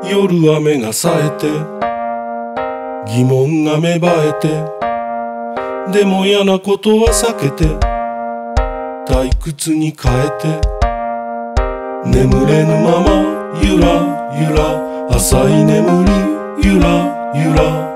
夜雨が冴えて疑問が芽生えて、でも嫌なことは避けて退屈に変えて、眠れぬままゆらゆら浅い眠りゆらゆら